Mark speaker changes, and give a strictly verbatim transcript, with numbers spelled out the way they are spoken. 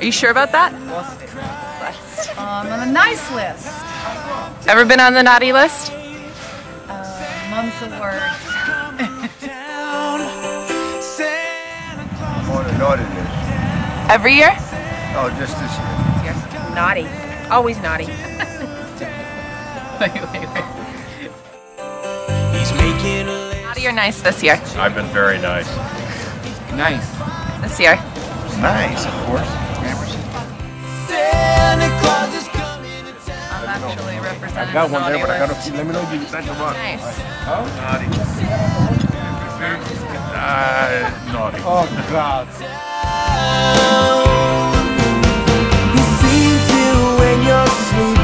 Speaker 1: Are you sure about that?
Speaker 2: Um, on a nice list.
Speaker 1: Ever been on the naughty list?
Speaker 2: Uh, mum's the word.
Speaker 3: I'm on the naughty list.
Speaker 1: Every year?
Speaker 3: Oh, just this year.
Speaker 2: Yes. Naughty. Always naughty.
Speaker 1: Wait, wait, wait. Naughty or nice this year?
Speaker 4: I've been very nice.
Speaker 5: Nice.
Speaker 1: This year?
Speaker 5: Nice, of course.
Speaker 1: I'm actually representing
Speaker 5: I got
Speaker 1: the
Speaker 5: one there,
Speaker 1: naughty
Speaker 5: but I gotta
Speaker 1: list.
Speaker 5: see. Let me know you decide to run.
Speaker 1: Nice.
Speaker 5: Oh,
Speaker 4: Naughty. Uh, naughty.
Speaker 5: oh God.
Speaker 6: He sees you when you're sleeping.